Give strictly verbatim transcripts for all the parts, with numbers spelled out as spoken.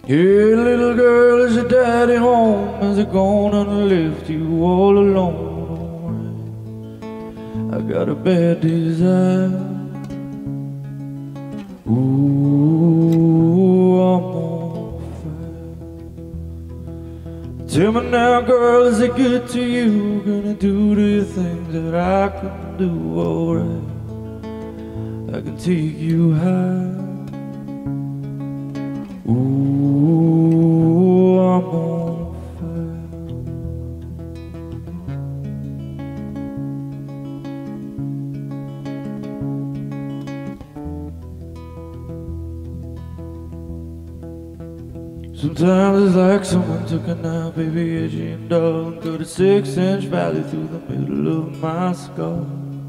Hey, little girl, is your daddy home? Is he gonna left you all alone? I got a bad desire. Ooh, I'm on fire. Tell me now, girl, is it good to you? Gonna do the things that I couldn't do, alright? I can take you high. Ooh, I'm on fire. Sometimes it's like someone took a knife, baby, edgy and dull, and cut a six-inch valley through the middle of my skull.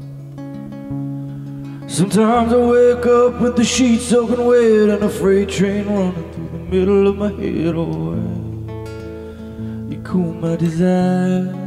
Sometimes I wake up with the sheets soaking wet and a freight train running through the middle of my head. Oh, you cool my desire.